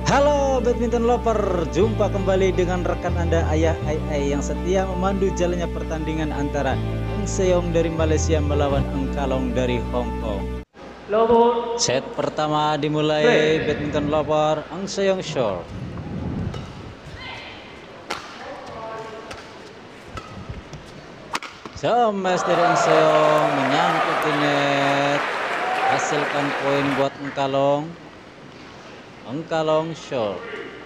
Halo badminton lover, jumpa kembali dengan rekan Anda Ayah Ai Ai yang setia memandu jalannya pertandingan antara Eng Seong dari Malaysia melawan Eng Kalong dari Hong Kong. Set pertama dimulai, badminton lover, Eng Seong short. Smash dari Eng Seong menyangkut di net, hasilkan poin buat Eng Kalong. Eng Kalong short.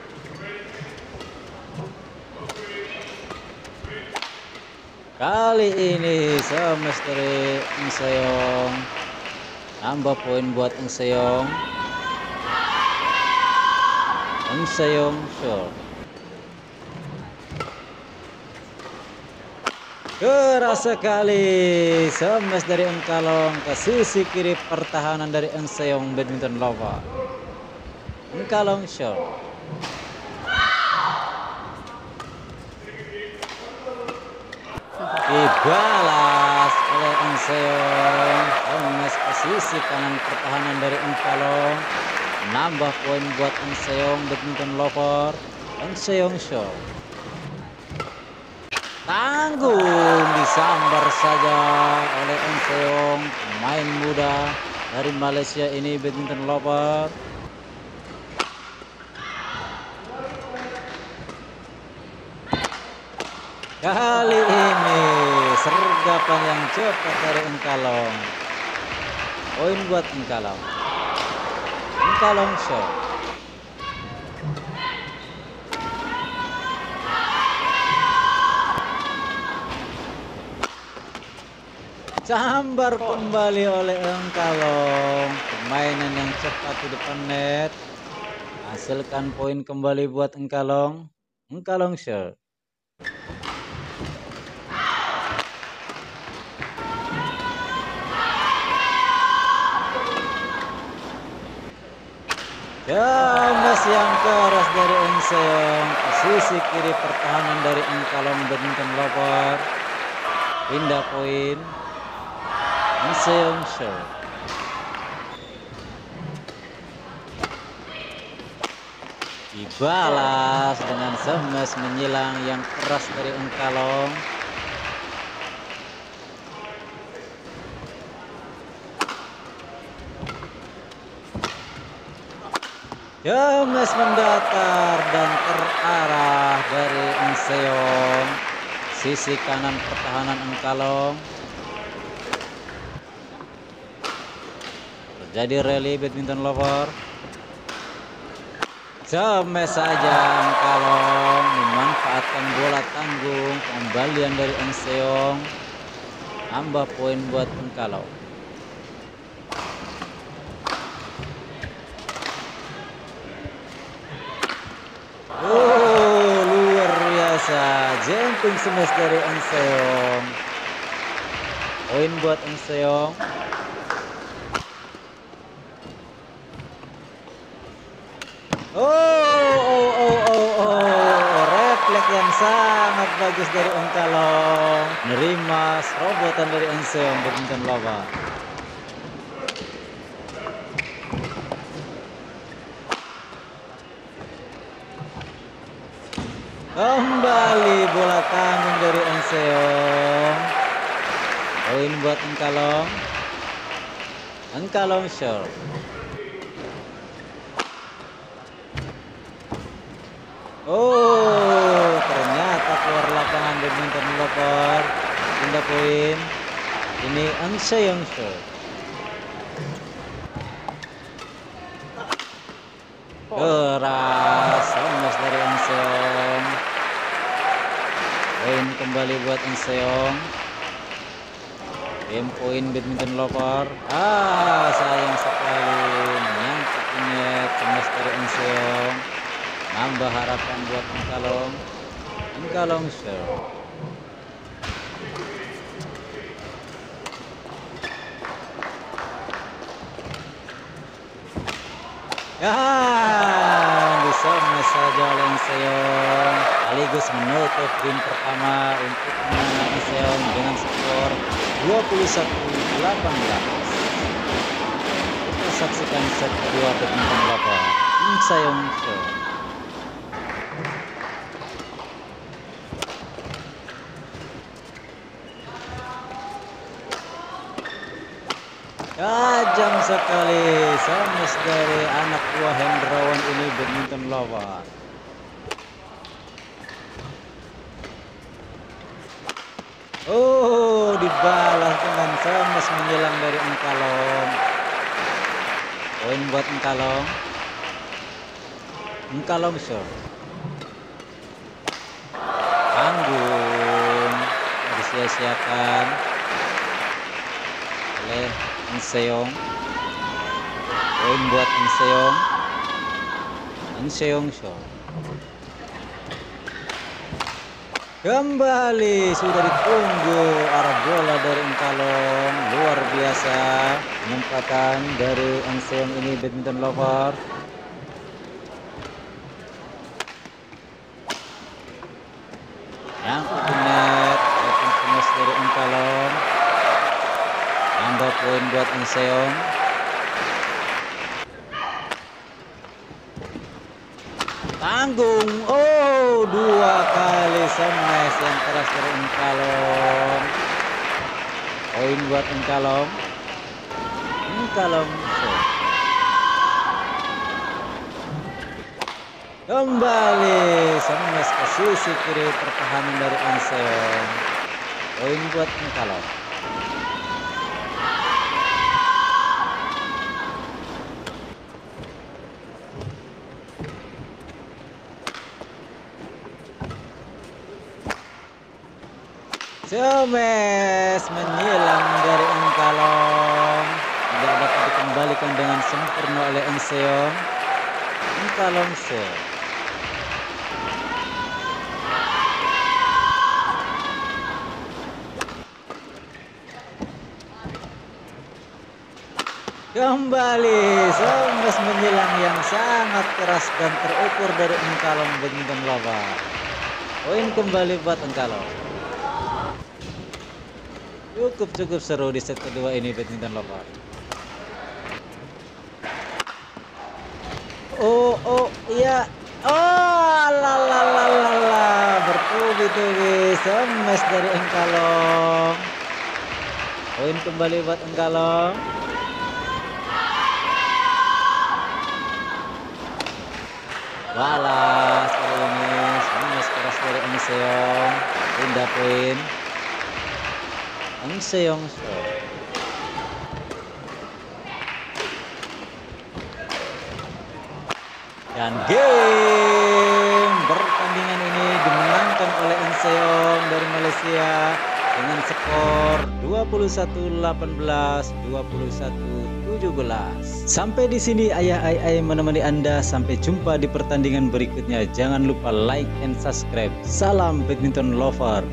Kali ini smash dari Eng Seong, nambah poin buat Eng Seong. Eng Seong short. Keras sekali smash dari Eng Kalong ke sisi kiri pertahanan dari Eng Seong badminton lover. Eng Kalong short. Dibalas oleh Eng Seong, smash ke sisi kanan pertahanan dari Eng Kalong, nambah poin buat Eng Seong badminton lover. Eng Seong short. Tanggung, disambar saja oleh Eng Seong, pemain muda dari Malaysia ini badminton lover. Kali ini sergapan yang cepat dari Eng Kalong. Poin buat Eng Kalong. Eng Kalong short. Sambar kembali oleh Eng Kalong. Permainan yang cepat di depan net. Hasilkan poin kembali buat Eng Kalong. Eng Kalong short. Smash yang keras dari Eng Seong, posisi kiri pertahanan dari Eng Kalong badminton lover. Pindah poin. Eng Seong short. Dibalas dengan smash menyilang yang keras dari Eng Kalong. Smash mendatar dan terarah dari Eng Seong, sisi kanan pertahanan Eng Kalong. Terjadi rally badminton lover. Smash saja Eng Kalong memanfaatkan bola tanggung kembalian dari Eng Seong, tambah poin buat Eng Kalong. Luar biasa jumping smash dari Eng Seong. Poin buat Eng Seong. Refleks yang sangat bagus dari Eng Kalong, nerima serobotan dari Eng Seong badminton lover. Kembali bola tanggung dari Eng Seong. Poin buat Eng Kalong. Eng Kalong short. Ternyata keluar lapangan badminton lover. Pindah poin. Ini Eng Seong short. Keras smash dari Eng Seong. Poin kembali buat Eng Seong. Game poin badminton lover. Sayang sekali menyangkut net smash dari Eng Seong. Nambah harapan buat Eng Kalong. Eng Kalong short. Disamash saja oleh Eng Seong, sekaligus menutup game pertama untuk Eng Seong dengan skor 21-18. Kita saksikan set kedua badminton lover. Eng Seong Show. Tajam sekali smash dari anak buah Hendrawan ini, badminton lover. Oh, dibalas dengan smash menyilang dari Engkalong. Poin buat Engkalong. Engkalong Show. Tanggung, disia-siakan oleh Eng Seong. Poin buat Eng Seong. Eng Seong Show. Kembali sudah ditunggu arah bola dari Engkalong, luar biasa penempatan dari Eng Seong ini, badminton lover. Yang ke net, open smash dari Engkalong. Tambah poin buat Eng Seong. Tanggung, oh, dua kali smash yang keras dari Engkalong. Poin buat Engkalong. Engkalong Show. Kembali smash ke sisi kiri pertahanan dari Eng Seong. Poin buat Engkalong. Smash menyilang dari Engkalong, tidak dapat dikembalikan dengan sempurna oleh Eng Seong. Engkalong Show. Kembali smash menyilang yang sangat keras dan terukur dari Engkalong, badminton lover. Poin kembali buat Engkalong. Cukup seru di set kedua ini, badminton lover. Oh iya, oh la bertubi-tubi smash dari Engkalong. Poin kembali buat Engkalong. Balas kali ini smash keras dari Eng Seong, pindah poin. Eng Seong Show. Dan game pertandingan ini dimenangkan oleh Eng Seong dari Malaysia dengan skor 21-18, 21-17. Sampai di sini Ayah Ai menemani Anda. Sampai jumpa di pertandingan berikutnya. Jangan lupa like and subscribe. Salam badminton lover.